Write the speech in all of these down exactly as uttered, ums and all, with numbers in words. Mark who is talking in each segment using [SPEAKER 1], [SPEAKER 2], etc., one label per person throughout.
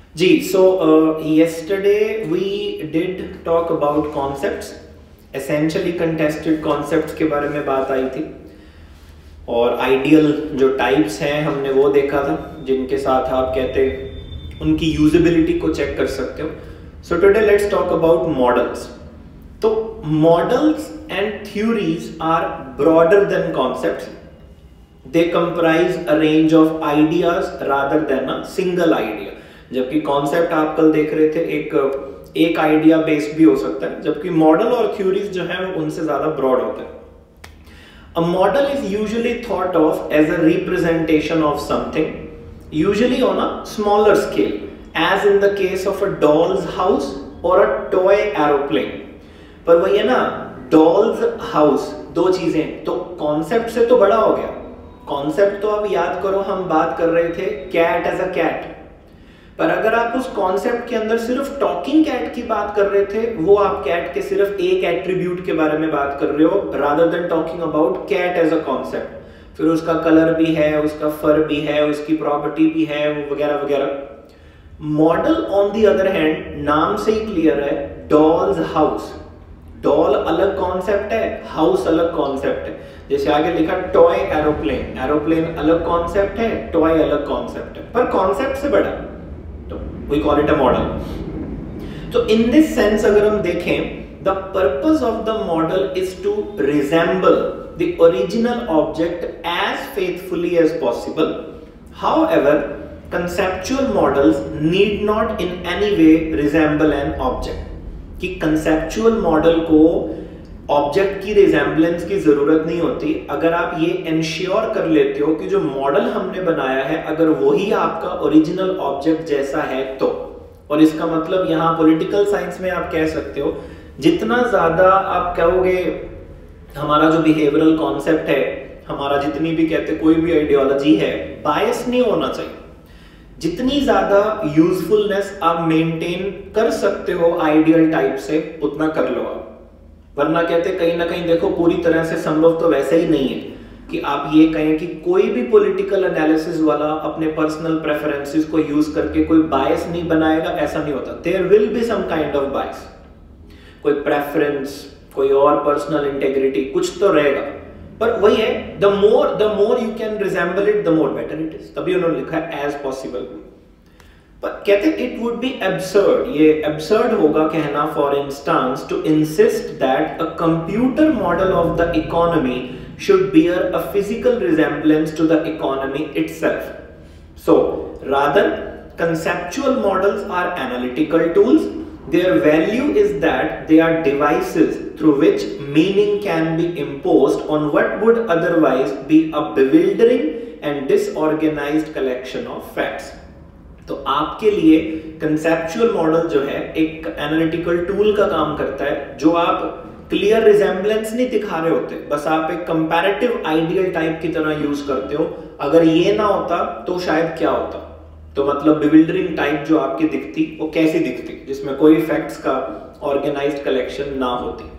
[SPEAKER 1] Ji, so uh, yesterday we did talk about concepts, essentially contested concepts के बारे में बात आई थी और आइडियल जो टाइप्स हैं हमने वो देखा था जिनके साथ आप कहते उनकी यूजेबिलिटी को चेक कर सकते हो. So today let's talk about models. तो models and theories are broader than concepts. They comprise a range of ideas rather than a single idea. जबकि कॉन्सेप्ट आप कल देख रहे थे एक एक आइडिया बेस्ड भी हो सकता है, जबकि मॉडल और थ्योरीज जो है वो उनसे ज्यादा ब्रॉड होते हैं. A model is usually thought of as a representation of something, usually on a smaller scale, as in the case of a doll's house or a toy aeroplane. पर वही है ना, doll's house दो चीजें, तो concept से तो बड़ा हो गया. कॉन्सेप्ट तो अब याद करो हम बात कर रहे थे cat as a cat, पर अगर आप उस कॉन्सेप्ट के अंदर सिर्फ टॉकिंग कैट की बात कर रहे थे, वो आप कैट के सिर्फ एक एट्रीब्यूट के बारे में बात कर रहे हो rather than talking about cat as a concept. फिर उसका कलर भी है, उसका फर भी है, उसकी प्रॉपर्टी भी है, वगैरह वगैरह. Model on the other hand नाम से ही क्लियर है, डॉल्स हाउस. डॉल अलग कॉन्सेप्ट है, हाउस अलग कॉन्सेप्ट है. जैसे आगे लिखा टॉय एरोप्लेन, एरोप्लेन अलग कॉन्सेप्ट है, टॉय अलग कॉन्सेप्ट है, पर कॉन्सेप्ट से बड़ा, we call it a model. So in this sense अगर हम देखें, the purpose of the model is to resemble the original object as faithfully as possible. However, conceptual models need not in any way resemble an object. कि conceptual model को object की resemblance की जरूरत नहीं होती अगर आप ये इंश्योर कर लेते हो कि जो मॉडल हमने बनाया है अगर वही आपका ओरिजिनल ऑब्जेक्ट जैसा है तो. और इसका मतलब यहाँ पॉलिटिकल साइंस में आप कह सकते हो, जितना ज्यादा आप कहोगे हमारा जो बिहेवियरल कॉन्सेप्ट है, हमारा जितनी भी कहते कोई भी आइडियोलॉजी है, बायस नहीं होना चाहिए. जितनी ज्यादा यूजफुलनेस आप मेंटेन कर सकते हो आइडियल टाइप से, उतना कर लो आप. वरना कहते कहीं ना कहीं देखो पूरी तरह से संभव तो वैसे ही नहीं है कि आप ये कहें कि कोई भी पॉलिटिकल एनालिसिस वाला अपने पर्सनल प्रेफरेंसेस को यूज करके कोई बायस नहीं बनाएगा, ऐसा नहीं होता. There will be some kind of bias, कोई प्रेफरेंस, कोई और पर्सनल इंटेग्रिटी, कुछ तो रहेगा. पर वही है, the more the more you can resemble it the more better it is. तभी उन्होंने लिखा है एज पॉसिबल. पर कहते इट वुड बी एब्सर्ड, ये एब्सर्ड होगा कहना for instance to insist that a computer model of the economy should bear a physical resemblance to the economy itself. So rather, conceptual models are analytical tools. Their value is that they are devices through which meaning can be imposed on what would otherwise be a bewildering and disorganized collection of facts. तो आपके लिए conceptual model जो है एक analytical tool का काम करता है, जो आप क्लियर रिजेम्बलेंस नहीं दिखा रहे होते, बस आप एक कंपैरेटिव आइडियल टाइप की तरह यूज करते हो. अगर ये ना होता तो शायद क्या होता, तो मतलब बिविल्डरिंग टाइप जो आपकी दिखती वो कैसी दिखती, जिसमें कोई फैक्ट्स का ऑर्गेनाइज्ड कलेक्शन ना होती.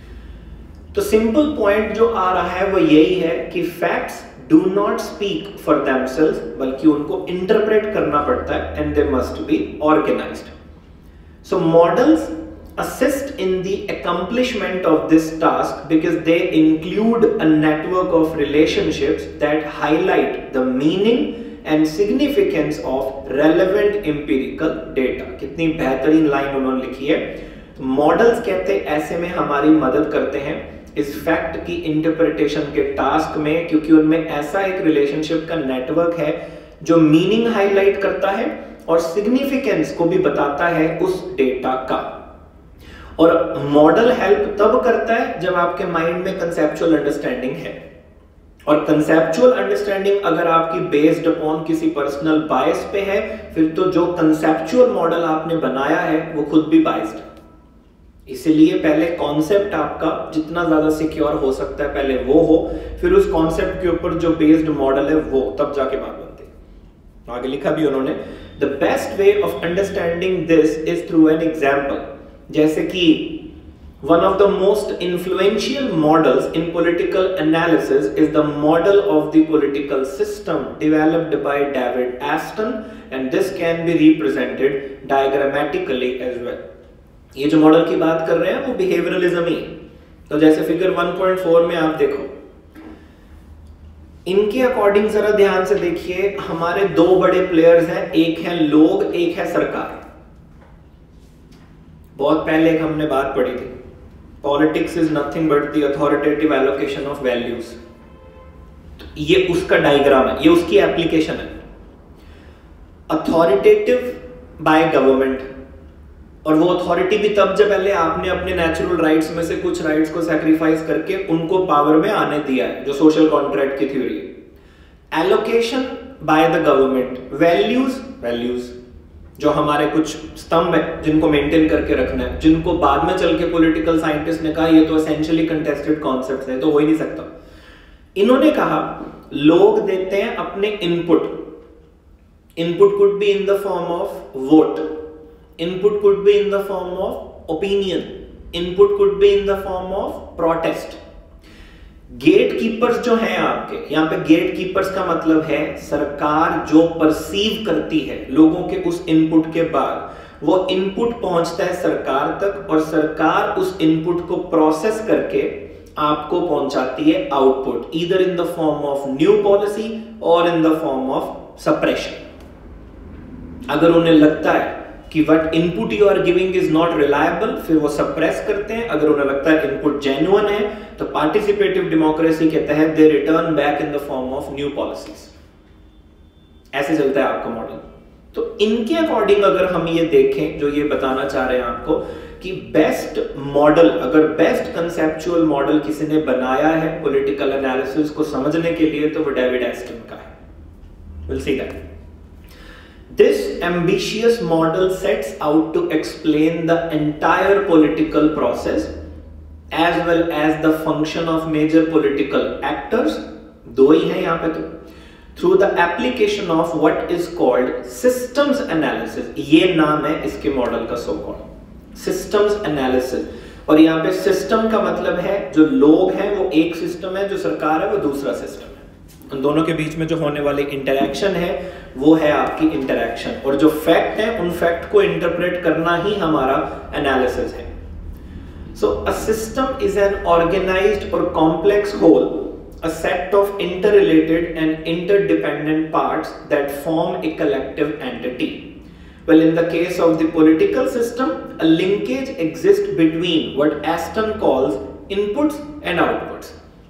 [SPEAKER 1] तो सिंपल पॉइंट जो आ रहा है वो यही है कि facts do not speak for themselves, बल्कि उनको इंटरप्रेट करना पड़ता है and they must be organized. So models assist in the accomplishment of this task because they include a network of relationships that highlight the meaning and significance of relevant empirical data. कितनी बेहतरीन line उन्होंने लिखी है. Models कहते हैं ऐसे में हमारी मदद करते हैं इस फैक्ट की इंटरप्रिटेशन के टास्क में, क्योंकि उनमें ऐसा एक रिलेशनशिप का नेटवर्क है जो मीनिंग हाईलाइट करता है और सिग्निफिकेंस को भी बताता है उस डेटा का. और मॉडल हेल्प तब करता है जब आपके माइंड में कंसेप्चुअल अंडरस्टैंडिंग है, और कंसेप्चुअल अंडरस्टैंडिंग अगर आपकी बेस्ड अपॉन किसी पर्सनल बायस पे है, फिर तो जो कंसेप्चुअल मॉडल आपने बनाया है वो खुद भी बायस्ड है. इसीलिए पहले कॉन्सेप्ट आपका जितना ज्यादा सिक्योर हो सकता है पहले वो हो, फिर उस कॉन्सेप्ट के ऊपर जो बेस्ड मॉडल है वो, तब जाके बात बनती है. आगे लिखा भी उन्होंने, the best way of understanding this is through an example. जैसे कि One of the most influential models in political analysis is the model of the political system developed by David Aston, and this can be represented diagrammatically as well. ये जो model की बात कर रहे हैं वो बिहेवियरलिज्म ही है। तो जैसे फिगर वन पॉइंट फोर में आप देखो, इनके अकॉर्डिंग जरा ध्यान से देखिए, हमारे दो बड़े प्लेयर्स हैं, एक है लोग, एक है सरकार। बहुत पहले एक हमने बात पढ़ी थी, politics is nothing but the authoritative allocation of values. ये उसका डायग्राम है, ये उसकी एप्लीकेशन है। अथॉरिटेटिव बाय गवर्नमेंट, और वो अथॉरिटी भी तब जब पहले आपने अपने नेचुरल राइट्स में से कुछ राइट्स को सैक्रिफाइस करके उनको पावर में आने दिया है, जो सोशल कॉन्ट्रैक्ट की थ्योरी है। Allocation by the government, values values जो हमारे कुछ स्तंभ है जिनको मेंटेन करके रखना है, जिनको बाद में चल के पॉलिटिकल साइंटिस्ट ने कहा ये तो एसेंशियली कंटेस्टेड कॉन्सेप्ट्स है, तो हो ही नहीं सकता। इन्होंने कहा लोग देते हैं अपने input, input could be in the form of vote, input could be in the form of opinion, input could be in the form of protest. Gatekeepers जो हैं आपके यहां पे, गेट कीपर्स का मतलब है सरकार जो परसीव करती है लोगों के उस इनपुट के बाद, वो इनपुट पहुंचता है सरकार तक और सरकार उस इनपुट को प्रोसेस करके आपको पहुंचाती है output, either in the form of new policy और in the form of suppression. अगर उन्हें लगता है कि what input you are giving is not reliable, फिर वो सप्रेस करते हैं। अगर उन्हें लगता है इनपुट जेन्युइन है तो पार्टिसिपेटिव डेमोक्रेसी के तहत they return back in the form of new policies. ऐसे चलता है आपका मॉडल। तो इनके अकॉर्डिंग अगर हम ये देखें, जो ये बताना चाह रहे हैं आपको कि बेस्ट मॉडल, अगर बेस्ट कंसेप्चुअल मॉडल किसी ने बनाया है पॉलिटिकल एनालिसिस को समझने के लिए, तो वो डेविड एस्टन का है। Will see that. This ambitious model sets out to explain the entire political process as well as the function of major political actors, दो ही हैं यहाँ पे तो, through the application of what is called systems analysis। ये नाम है इसके model का, so called systems analysis। और यहाँ पे सिस्टम का मतलब है जो लोग हैं वो एक सिस्टम है, जो सरकार है वो दूसरा सिस्टम है। उन दोनों के बीच में जो होने वाली इंटरैक्शन है वो है आपकी इंटरैक्शन, और जो फैक्ट है उन फैक्ट को इंटरप्रेट करना ही हमारा एनालिसिस है। So a system is an organized or complex whole, a set of interrelated and interdependent parts that form a collective entity. Well, in the case of the political system, a linkage exists between what Aston calls inputs and outputs.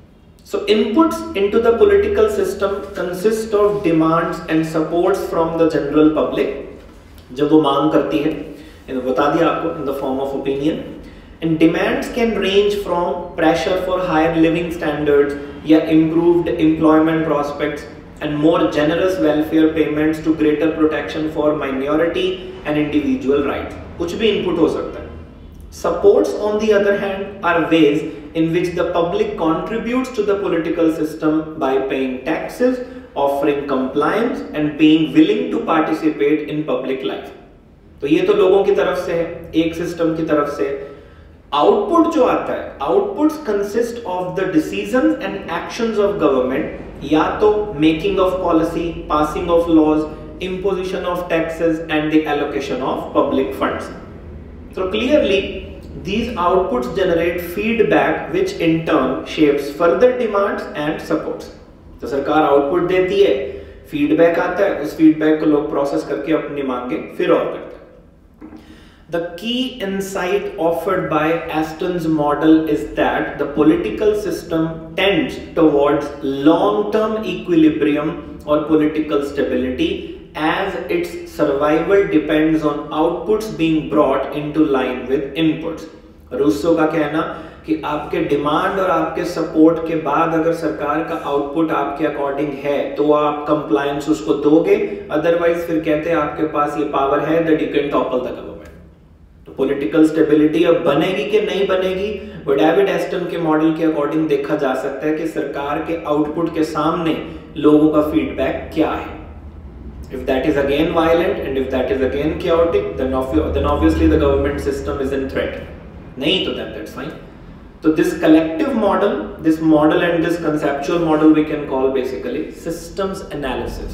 [SPEAKER 1] So inputs into the political system consist of demands and supports from the general public, जो वो मांग करती है, बता दिया आपको, in the form of opinion. And demands can range from pressure for higher living standards या improved employment prospects and more generous welfare payments to greater protection for minority and individual rights. कुछ भी input हो सकता है. Supports on the other hand are ways in which the public contributes to the political system by paying taxes, offering compliance and being willing to participate in public life. तो ये तो लोगों की तरफ से है, एक सिस्टम की तरफ से। आउटपुट जो आता है, outputs consist of the decisions and actions of government, या तो making of policy, passing of laws, imposition of taxes and the allocation of public funds. So clearly these outputs generate feedback which in turn shapes further demands and supports. तो सरकार output देती है, feedback आता है, उस feedback को लोग process करके अपनी मांगे फिर और करते हैं। The key insight offered by Aston's model is that the political system tends towards long-term equilibrium or political stability as its survival depends on outputs being brought into line with inputs. Rousseau का कहना कि आपके demand और आपके support के बाद अगर सरकार का आउटपुट आपके अकॉर्डिंग है तो आप कंप्लायंस उसको दोगे, अदरवाइज फिर कहते हैं आपके पास ये पावर है that you can topple the government. तो पॉलिटिकल स्टेबिलिटी अब बनेगी कि नहीं बनेगी, वो डेविड एस्टन के मॉडल के अकॉर्डिंग देखा जा सकता है कि सरकार के आउटपुट के सामने लोगों का फीडबैक क्या है। If that is again violent and if that is again chaotic, then, then obviously the government system is in threat. नहीं तो then that's fine. So this collective model, this model and this conceptual model we can call basically systems analysis.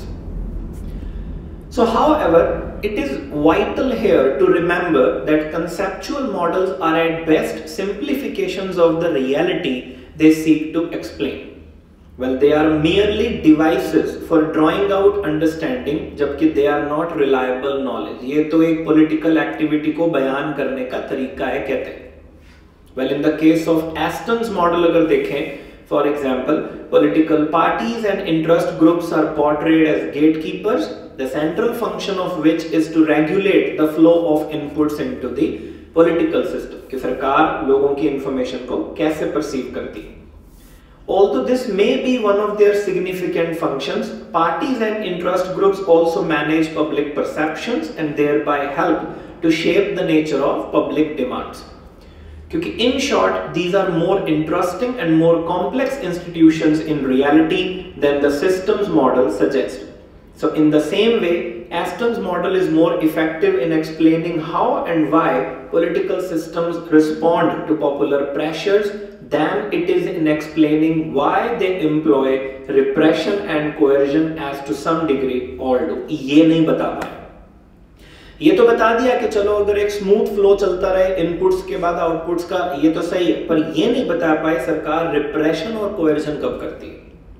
[SPEAKER 1] So however, it is vital here to remember that conceptual models are at best simplifications of the reality they seek to explain. Well, they are merely devices for drawing out understanding, जबकि they are not reliable knowledge. ये तो एक political activity को बयान करने का तरीका है कहते हैं. Well, in the case of Aston's model अगर देखें, for example, political parties and interest groups are portrayed as gatekeepers, the central function of which is to regulate the flow of inputs into the political system. कि सरकार लोगों की information को कैसे perceive करती है. Although this may be one of their significant functions, parties and interest groups also manage public perceptions and thereby help to shape the nature of public demands. Because in short, these are more interesting and more complex institutions in reality than the systems model suggests. So in the same way, Aston's model is more effective in explaining how and why political systems respond to popular pressures than it is in explaining why they employ repression and coercion as to some degree all do. ये नहीं बता पाए. ये तो बता दिया कि चलो अगर एक स्मूथ फ्लो चलता रहे इनपुट्स के बाद आउटपुट्स का, ये तो सही है, पर ये नहीं बता पाए सरकार रिप्रेशन और कोएर्जन कब करती है.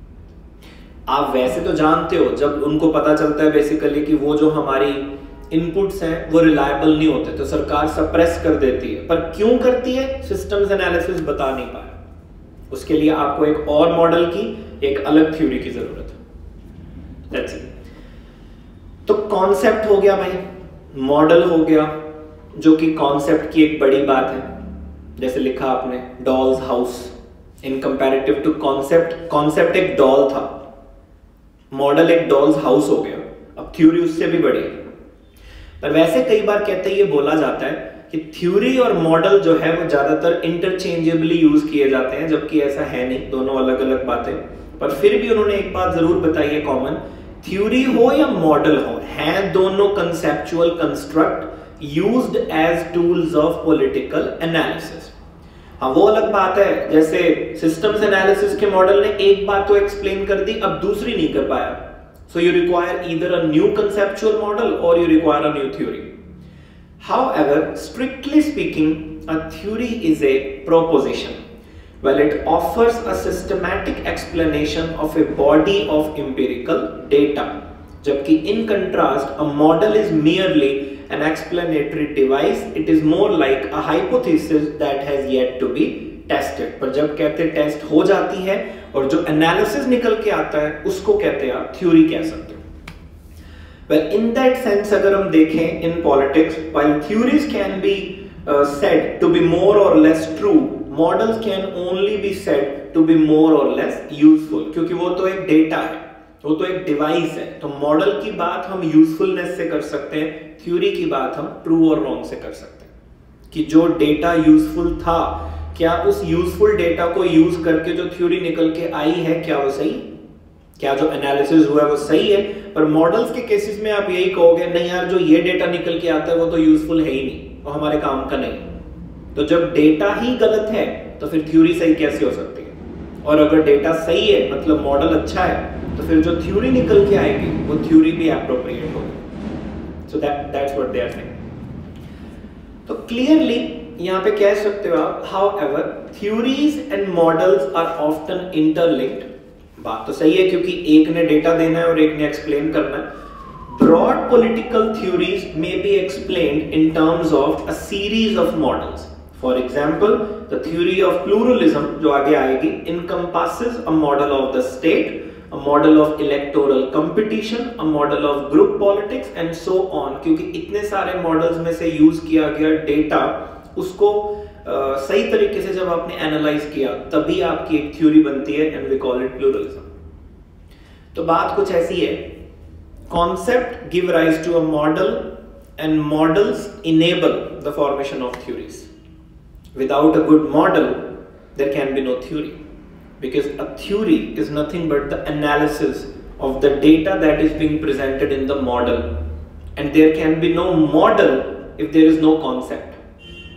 [SPEAKER 1] आप वैसे तो जानते हो जब उनको पता चलता है बेसिकली कि वो जो हमारी इनपुट्स हैं वो रिलायबल नहीं होते तो सरकार सप्रेस कर देती है, पर क्यों करती है सिस्टम्स एनालिसिस बता नहीं पाया. उसके लिए आपको एक और मॉडल की एक अलग थ्योरी की जरूरत है. That's it. तो कॉन्सेप्ट हो गया भाई, मॉडल हो गया, जो कि कॉन्सेप्ट की एक बड़ी बात है. जैसे लिखा आपने doll's house in comparative to concept. Concept एक डॉल था, मॉडल एक डॉल्स हाउस हो गया. अब थ्योरी उससे भी बड़ी है. पर वैसे कई बार कहते ये बोला जाता है कि थ्योरी और मॉडल जो है वो ज्यादातर इंटरचेंजेबली यूज किए जाते हैं, जबकि ऐसा है नहीं, दोनों अलग अलग बातें. पर फिर भी उन्होंने एक बात जरूर बताई है कॉमन, थ्योरी हो या मॉडल हो, हैं दोनों conceptual construct used as tools of political analysis. हाँ, वो अलग बात है, जैसे सिस्टम्स एनालिसिस के मॉडल ने एक बात तो एक्सप्लेन कर दी, अब दूसरी नहीं कर पाया. So you require either a new conceptual model or you require a new theory. However, strictly speaking, a theory is a proposition. Well, it offers a systematic explanation of a body of empirical data. जबकि in contrast, a model is merely an explanatory device. It is more like a hypothesis that has yet to be tested. पर जब कहते test हो जाती है और जो analysis निकल के आता है उसको कहते हैं आप थ्योरी कह सकते हो. वेल, इन दैट सेंस अगर हम देखें in politics, while theories can be said to be more or less true, models can only be said to be more or less useful. क्योंकि वो तो एक डेटा है, वो तो एक डिवाइस है. तो मॉडल की बात हम यूजफुलनेस से कर सकते हैं, थ्योरी की बात हम ट्रू और रॉन्ग से कर सकते हैं. कि जो डेटा यूजफुल था, क्या उस यूजफुल डेटा को यूज करके जो थ्योरी निकल के आई है क्या वो सही, क्या जो एनालिसिस हुआ है वो सही है. पर मॉडल्स के केसेस में आप यही कहोगे नहीं यार जो ये डेटा निकल के आता है वो तो यूजफुल है ही नहीं, वो हमारे काम का नहीं. तो जब डेटा ही गलत है तो फिर थ्योरी सही कैसे हो सकती है. और अगर डेटा सही है मतलब मॉडल अच्छा है तो फिर जो थ्योरी निकल के आएगी वो थ्योरी भी एप्रोप्रिएट होगी. So that that's what they are saying. तो क्लियरली यहाँ पे कह सकते हो आप, however, theories and models are often interlinked. बात तो सही है क्योंकि एक ने डेटा देना है और एक ने एक्सप्लेन करना है. Broad political theories may be explained in terms of a series of models. For example, the theory of pluralism जो आगे आएगी encompasses a model of the state, a model of electoral competition, a model of group politics and so on. क्योंकि इतने सारे models में से use किया गया डेटा, उसको uh, सही तरीके से जब आपने एनालाइज किया तभी आपकी एक थ्योरी बनती है and we call it pluralism. तो बात कुछ ऐसी है, concept give rise to a model and models enable the formation of theories. Without a good model there can be no theory, because a theory is nothing but the analysis of the data that is being presented in the model, and there can be no model if there is no concept.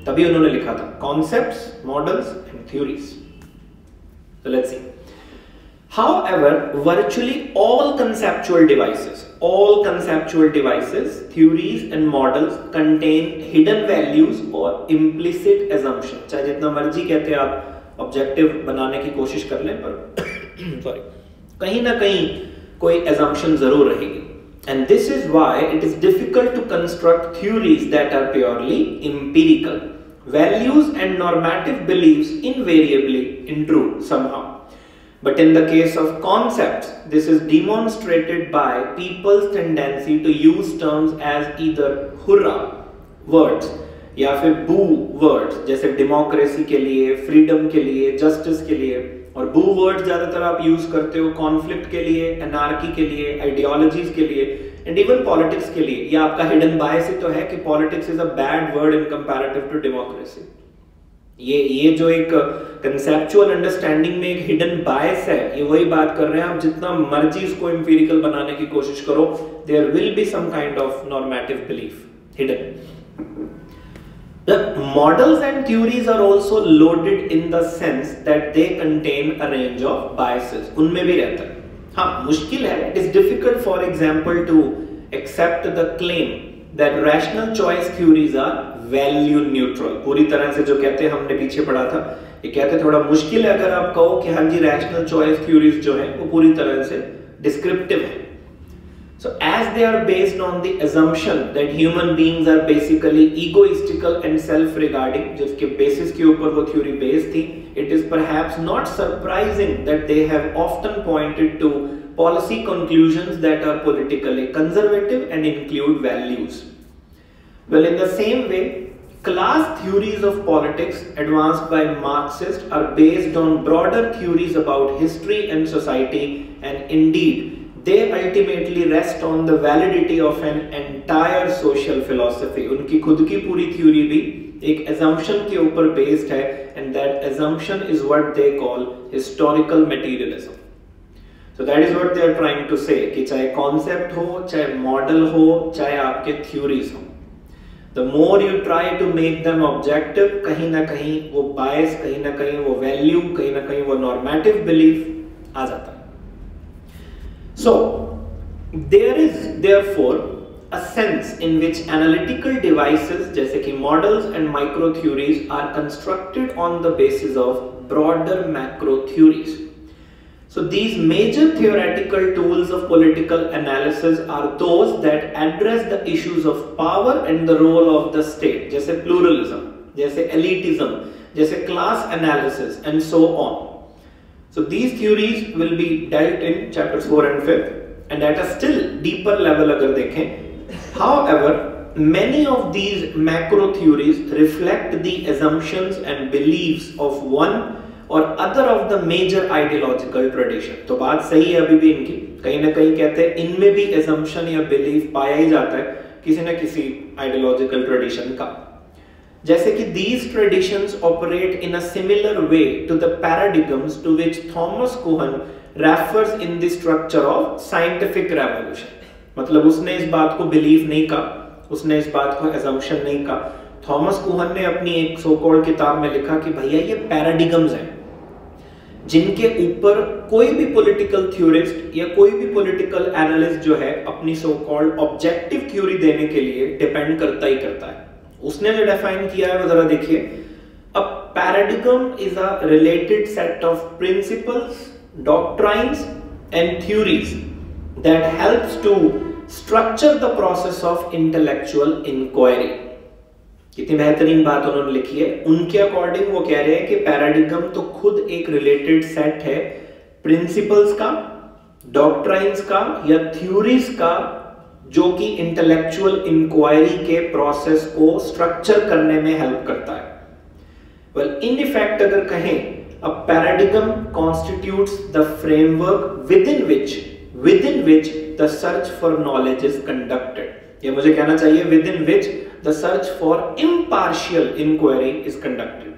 [SPEAKER 1] तभी उन्होंने लिखा था concepts, models and theories. So let's see. However, virtually all conceptual devices, all conceptual devices, theories and models contain hidden values or implicit assumption. चाहे जितना मर्जी कहते हैं आप ऑब्जेक्टिव बनाने की कोशिश कर लें, पर सॉरी कहीं ना कहीं कोई assumption जरूर रहेगी. And this is why it is difficult to construct theories that are purely empirical. Values and normative beliefs invariably intrude somehow. But in the case of concepts, this is demonstrated by people's tendency to use terms as either hurrah words या फिर boo words, जैसे democracy के लिए, freedom के लिए, justice के लिए, और boo words ज़्यादातर आप use करते हो conflict के लिए, anarchy के लिए, ideologies के लिए, and even politics के लिए. या आपका hidden bias ही तो है कि politics is a bad word in comparative to democracy. ये ये जो एक कंसेप्चुअल अंडरस्टैंडिंग में एक हिडन बायस है, ये वही बात कर रहे हैं. आप जितना मर्जी इसको एम्पिरिकल बनाने की कोशिश करो, there will be some kind of normative belief hidden. The models and theories are also loaded in the sense that they contain a range of biases. उनमें भी रहता है. हाँ, मुश्किल है. It is difficult, for example, to accept the claim that rational choice theories are value neutral. पूरी तरह से जो कहते हैं, हमने पीछे पढ़ा था, ये कहते थोड़ा मुश्किल है अगर आप कहो कि हाँ जी रैशनल चॉइस थ्योरीज जो है वो पूरी तरह से डिस्क्रिप्टिव है. So as they are based on the assumption that human beings are basically egoistical and self-regarding, जिसके बेसिस के ऊपर वो थ्योरी बेस्ड थी, it is perhaps not surprising that they have often pointed to policy conclusions that are politically conservative and include values. Well, in the same way, class theories of politics advanced by Marxists are based on broader theories about history and society, and indeed they ultimately rest on the validity of an entire social philosophy. उनकी खुद की पूरी theory भी एक assumption के ऊपर based है, and that assumption is what they call historical materialism. So that is what they are trying to say कि चाहे concept हो, चाहे model हो, चाहे आपके theories हो, the more you try to make them objective, कहीं ना कहीं वो bias, कहीं ना कहीं वो value, कहीं ना कहीं वो normative belief आ जाता है. So there is therefore a sense in which analytical devices जैसे कि models and micro theories are constructed on the basis of broader macro theories. So these major theoretical tools of political analysis are those that address the issues of power and the role of the state, जैसे pluralism, जैसे elitism, जैसे class analysis and so on. So these theories will be dealt in chapters four and five, and at a still deeper level अगर देखें. However, many of these macro theories reflect the assumptions and beliefs of one or other of the major ideological tradition. तो बात सही है अभी भी इनकी, कहीं ना कहीं कहते हैं इनमें भी assumption या belief पाया ही जाता है किसी न किसी ideological tradition का. जैसे कि these traditions operate in a similar way to the paradigms to which Thomas Kuhn refers in the structure of scientific revolution. मतलब उसने इस बात को belief नहीं कहा, उसने इस बात को assumption नहीं कहा. थॉमस कुहन ने अपनी एक सो कॉल्ड किताब में लिखा कि भैया ये पैराडिगम्स हैं जिनके ऊपर कोई भी पॉलिटिकल थ्योरिस्ट या कोई भी पॉलिटिकल एनालिस्ट जो है अपनी सो कॉल्ड ऑब्जेक्टिव थ्योरी देने के लिए डिपेंड करता ही करता है. उसने जो डिफाइन किया है वो जरा देखिए. A paradigm is a related set of principles, doctrines and theories that helps to structure the process of intellectual inquiry. कितनी बेहतरीन बात उन्होंने लिखी है. उनके अकॉर्डिंग वो कह रहे हैं कि पैराडिगम तो खुद एक रिलेटेड सेट है प्रिंसिपल्स का, डॉक्ट्राइन्स का या थ्योरीज का, जो कि इंटेलेक्चुअल इंक्वायरी के प्रोसेस को स्ट्रक्चर करने में हेल्प करता है. वेल इन इफेक्ट अगर कहें, a paradigm constitutes the framework within which within which the search for knowledge is conducted. ये मुझे कहना चाहिए within which the search for impartial inquiry is conducted.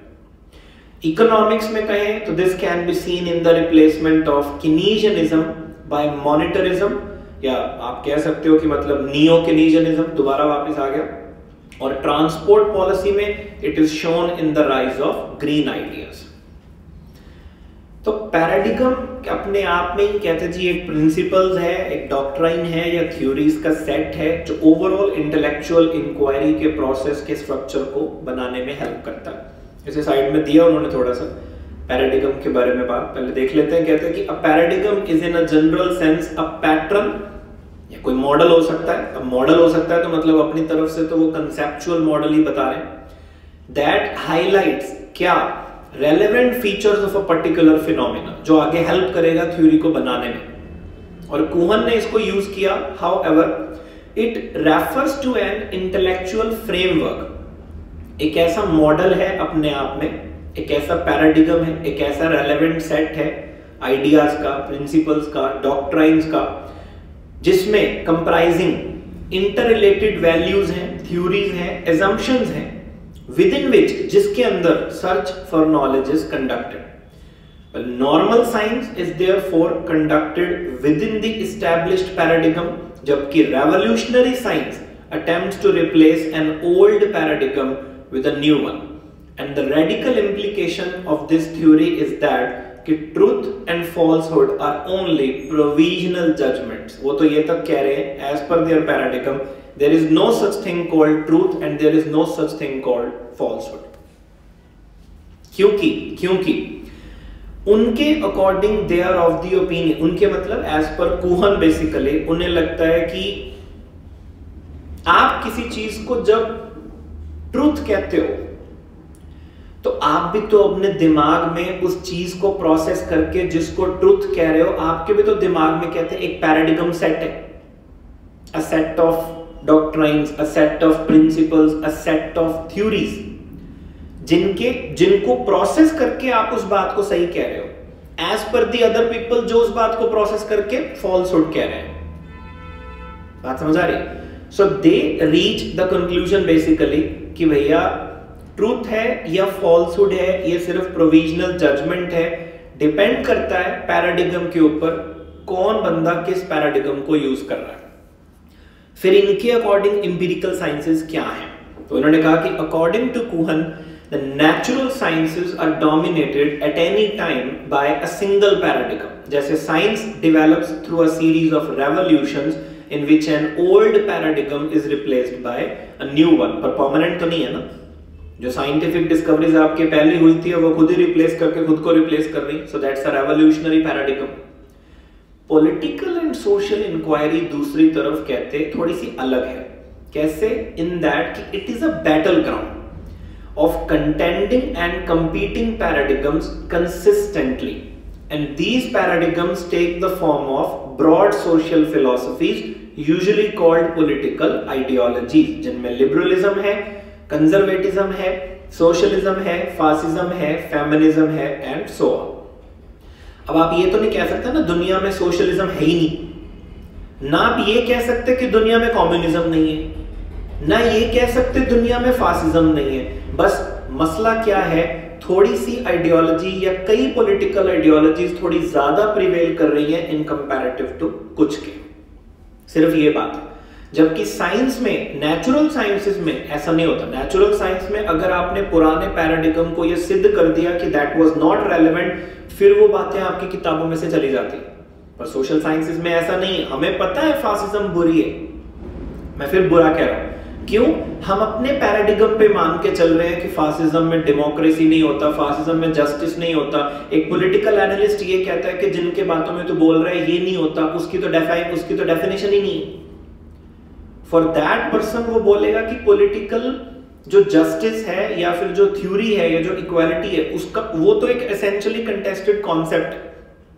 [SPEAKER 1] Economics में कहें तो this can be seen in the replacement of Keynesianism by monetarism, या आप कह सकते हो कि मतलब नियो केनीजियनिज्म दोबारा वापस आ गया. और ट्रांसपोर्ट पॉलिसी में it is shown in the rise of green ideas. तो पैराडिगम अपने आप में ही कहते जी एक प्रिंसिपल्स है, एक डॉक्ट्राइन है या थ्योरीज का सेट है जो ओवरऑल इंटेलेक्चुअल इंक्वायरी के प्रोसेस के स्ट्रक्चर को बनाने में हेल्प करता है। इसे साइड में दिया उन्होंने थोड़ा सा पैराडिगम के बारे में बात पहले देख लेते हैं। कहते हैं कि a paradigm is in a general sense a pattern, या कोई मॉडल हो सकता है। अब मॉडल हो सकता है तो मतलब अपनी तरफ से तो वो कंसेप्चुअल मॉडल ही बता रहे हैं, दैट हाइलाइट्स क्या relevant features of a particular phenomena, जो आगे हेल्प करेगा थ्योरी को बनाने में। और कुहन ने इसको यूज किया, however it refers to an intellectual framework, एक ऐसा मॉडल है अपने आप में, एक ऐसा पैराडिगम है, एक ऐसा रेलेवेंट सेट है आइडियाज का, प्रिंसिपल्स का, डॉक्ट्राइन्स का, जिसमें कंप्राइजिंग इंटररिलेटेड वैल्यूज हैं, थ्योरीज हैं, assumptions हैं, within which जिसके अंदर search for knowledge is conducted. Well, normal science is therefore conducted within the established paradigm, जबकि revolutionary science attempts to replace an old paradigm with a new one. And the radical implication of this theory is that कि truth and falsehood are only provisional judgments. वो तो ये तक कह रहे हैं, as per their paradigm, there is no such thing called truth and there is no such thing called falsehood. क्योंकि क्योंकि उनके according they are of the opinion, उनके मतलब एज पर कुहन बेसिकली उन्हें लगता है कि आप किसी चीज को जब ट्रूथ कहते हो तो आप भी तो अपने दिमाग में उस चीज को प्रोसेस करके जिसको ट्रूथ कह रहे हो, आपके भी तो दिमाग में कहते हैं एक पैराडिगम सेट है, a set of doctrines, a set of principles, a set of theories, जिनके जिनको प्रोसेस करके आप उस बात को सही कह रहे हो, as per the other people जो उस बात को प्रोसेस करके फॉल्सहुड कह रहे हैं। बात समझ आ रही है? So they reach the conclusion basically कि भैया ट्रूथ है या फॉल्सहुड है, ये सिर्फ प्रोविजनल जजमेंट है, डिपेंड करता है पैराडिगम के ऊपर कौन बंदा किस पैराडिगम को यूज कर रहा है। फिर इनके अकॉर्डिंग इंपिरिकल साइंसेस क्या हैं? तो उन्होंने कहा कि according to Kuhn the natural sciences are dominated at any time by a single paradigm. जैसे science develops through a series of revolutions in which an old paradigm is replaced by a new one. पर permanent तो नहीं है ना, जो scientific discoveries आपके पहले हुई थी वो खुद ही रिप्लेस करके खुद को रिप्लेस कर रही, so that's a revolutionary paradigm. Political and social inquiry दूसरी तरफ कहते थोड़ी सी अलग है। कैसे? इन दैट कि it is a battleground of contending and competing paradigms consistently, and these paradigms take the form of broad social philosophies usually called political ideologies, जिनमें लिबरलिज्म है, कंजर्वेटिज्म है, सोशलिज्म है, फासिज्म है, feminism है and so on. अब आप ये तो नहीं कह सकते ना दुनिया में सोशलिज्म है ही नहीं, ना आप ये कह सकते कि दुनिया में कम्युनिज्म नहीं है, ना ये कह सकते दुनिया में फासिज्म नहीं है। बस मसला क्या है, थोड़ी सी आइडियोलॉजी या कई पॉलिटिकल आइडियोलॉजीज थोड़ी ज्यादा प्रिवेल कर रही है इन कंपैरेटिव टू कुछ के, सिर्फ ये बात है। जबकि साइंस में, नेचुरल साइंसेस में ऐसा नहीं होता। नेचुरल साइंस में अगर आपने पुराने पैराडिगम को ये सिद्ध कर दिया कि दैट वाज नॉट रेलेवेंट, फिर वो बातें आपकी किताबों में से चली जाती। पर सोशल साइंसेस में ऐसा नहीं है। हमें पता है फासिज्म बुरी है, मैं फिर बुरा कह रहा हूं, क्यों? हम अपने पैराडिगम पे मान के चल रहे हैं कि फासिज्म में डेमोक्रेसी नहीं होता, फासिज्म में जस्टिस नहीं होता। एक पॉलिटिकल एनालिस्ट ये कहता है कि जिनके बातों में तो बोल रहा है ये नहीं होता, उसकी तो डेफाइन उसकी तो डेफिनेशन ही नहीं है। फॉर दैट पर्सन वो बोलेगा कि पॉलिटिकल जो जस्टिस है या फिर जो थ्योरी है या जो इक्वालिटी है उसका, वो तो एक एसेंशियली कंटेस्टेड कॉन्सेप्ट है।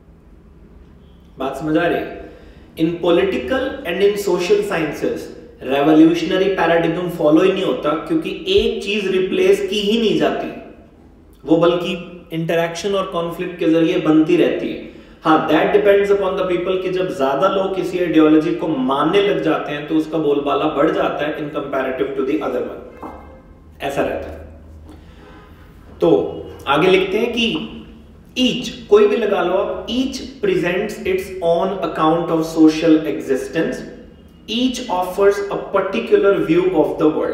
[SPEAKER 1] बात समझ आ रही है? In political and in social sciences revolutionary paradigm follow ही नहीं होता, क्योंकि एक चीज रिप्लेस की ही नहीं जाती, वो बल्कि इंटरैक्शन और कॉन्फ्लिक्ट के जरिए बनती रहती है। हाँ, that depends upon the people कि जब ज्यादा लोग किसी आइडियोलॉजी को मानने लग जाते हैं तो उसका बोलबाला बढ़ जाता है in comparative to the other one, ऐसा रहता है। तो आगे लिखते हैं कि ईच, कोई भी लगा लो आप, each presents its own account of social existence, each offers a particular view of the world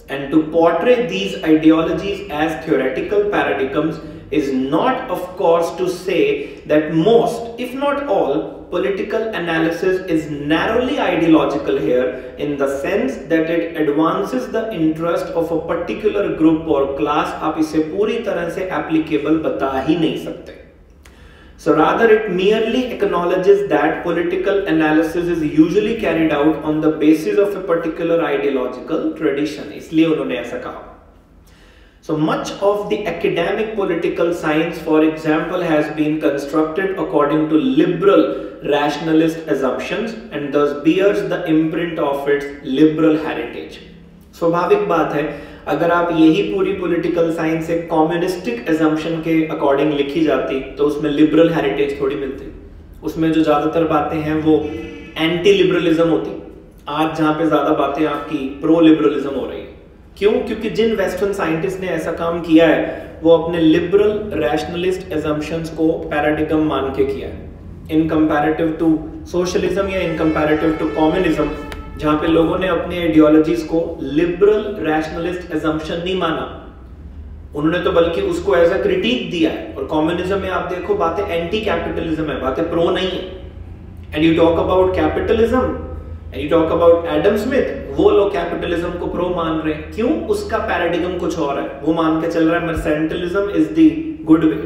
[SPEAKER 1] and to portray these ideologies as theoretical paradigms is not, of course, to say that most, if not all, political analysis is narrowly ideological here, in the sense that it advances the interest of a particular group or class. आप इसे पूरी तरह से applicable बता ही नहीं सकते. So rather it merely acknowledges that political analysis is usually carried out on the basis of a particular ideological tradition. इसलिए उन्होंने ऐसा कहा. So much of the academic political science, for example, has been constructed according to liberal rationalist assumptions and thus bears the imprint of its liberal heritage. स्वाभाविक बात है, अगर आप यही पूरी पॉलिटिकल साइंस एक कम्युनिस्टिक assumption के अकॉर्डिंग लिखी जाती तो उसमें लिबरल हेरिटेज थोड़ी मिलती. उसमें जो ज्यादातर बातें हैं वो एंटी लिबरलिज्म होती. आज जहां पे ज्यादा बातें आपकी प्रो लिबरलिज्म हो रही है. क्यों? क्योंकि जिन वेस्टर्न साइंटिस्ट ने ऐसा काम किया है वो अपने लिबरल रैशनलिस्ट assumptions को पैराडिगम मान के किया है, इन कंपैरेटिव टू सोशलिज्म या इन कंपैरेटिव टू कम्युनिज्म, जहां पे लोगों ने अपने आइडियोलॉजीज को लिबरल रैशनलिस्ट assumption नहीं माना. उन्होंने तो बल्कि उसको एज अ क्रिटिक दिया है. और कम्युनिज्म में आप देखो बातें एंटी कैपिटलिज्म है, बातें प्रो नहीं है. And you talk about capitalism and you talk about Adam Smith, वो लोग कैपिटलिज्म को प्रो मान रहे हैं. क्यों? उसका पैराडिगम कुछ और है. वो मान के चल रहा है mercantilism is the good way.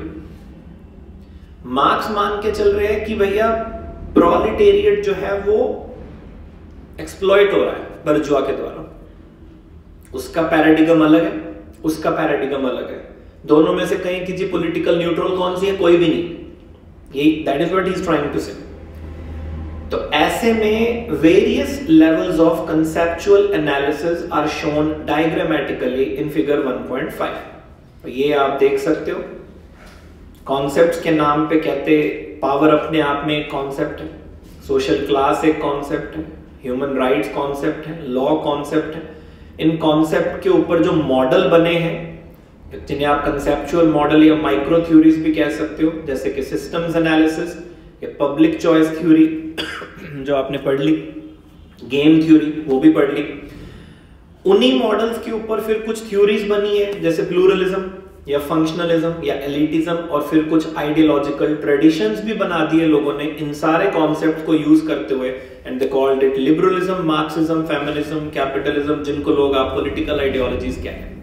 [SPEAKER 1] Marx मान के चल रहे हैं कि भैया प्रोलेटेरिएट जो है वो एक्सप्लॉइट हो रहा है बर्जुआ के द्वारा. उसका पैराडिगम अलग है, उसका पैराडिगम अलग है. दोनों में से कहीं कीजिए पॉलिटिकल न्यूट्रल कौन सी है? कोई भी नहीं. यही that is what he is trying to say. तो ऐसे में various levels of conceptual analysis are shown diagrammatically in figure one point five. तो ये आप देख सकते हो. कॉन्सेप्ट्स के नाम पे कहते पावर अपने आप में एक कॉन्सेप्ट है, सोशल क्लास एक कॉन्सेप्ट है, ह्यूमन राइट्स कॉन्सेप्ट है, लॉ कॉन्सेप्ट है. इन कॉन्सेप्ट के ऊपर जो मॉडल बने हैं जिन्हें आप कंसेप्चुअल मॉडल या माइक्रो थ्योरीज भी कह सकते हो, जैसे कि सिस्टम्स एनालिसिस या पब्लिक चॉइस थ्योरी जो आपने पढ़ ली, गेम थ्योरी वो भी पढ़ ली. उन्हीं मॉडल्स के ऊपर फिर कुछ थ्योरीज बनी है जैसे प्लूरलिज्म या फंक्शनलिज्म या एलिटिज्म, और फिर कुछ आइडियोलॉजिकल ट्रेडिशंस भी बना दिए लोगों ने इन सारे कॉन्सेप्ट को यूज करते हुए. And they called it liberalism, Marxism, feminism, capitalism, जिनको लोग आप पॉलिटिकल आइडियोलॉजीज कहते हैं.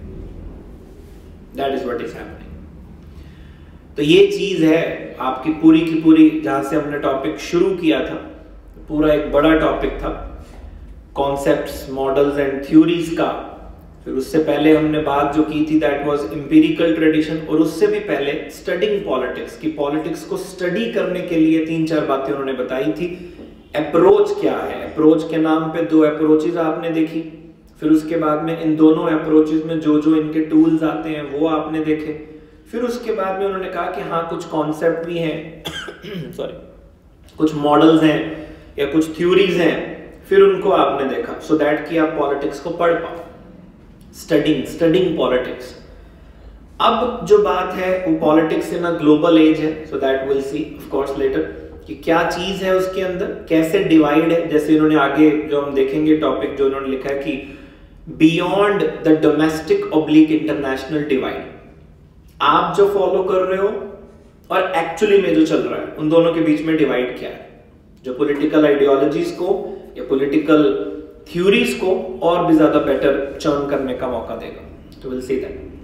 [SPEAKER 1] That is what is happening. तो ये चीज है आपकी पूरी की पूरी, जहां से हमने टॉपिक शुरू किया था, पूरा एक बड़ा टॉपिक था कॉन्सेप्ट्स, मॉडल्स एंड थ्योरीज का. फिर उससे पहले हमने बात जो की थी दैट वाज एम्पिरिकल ट्रेडिशन, और उससे भी पहले स्टडिंग पॉलिटिक्स की पॉलिटिक्स को स्टडी करने के लिए तीन चार बातें उन्होंने बताई थी. अप्रोच क्या है? अप्रोच के नाम पे दो अप्रोचेस आपने देखी. फिर उसके बाद में इन दोनों अप्रोचेस में जो जो इनके टूल्स आते हैं वो आपने देखे. फिर उसके बाद में उन्होंने कहा कि हाँ कुछ कॉन्सेप्ट भी हैं सॉरी कुछ मॉडल्स हैं या कुछ थ्योरीज हैं, फिर उनको आपने देखा सो so दैट कि आप पॉलिटिक्स को पढ़ पाओ. Studying studying politics. अब जो बात है वो politics in a global age है, so that will see of course later कि क्या चीज है उसके अंदर, कैसे डिवाइड है. जैसे इन्होंने आगे जो हम देखेंगे टॉपिक जो उन्होंने लिखा है कि beyond the domestic oblique international divide, आप जो फॉलो कर रहे हो और एक्चुअली में जो चल रहा है उन दोनों के बीच में डिवाइड क्या है, जो पॉलिटिकल आइडियोलॉजीज को या पॉलिटिकल थ्योरीज को और भी ज्यादा बेटर चर्न करने का मौका देगा. तो विल सी दैट.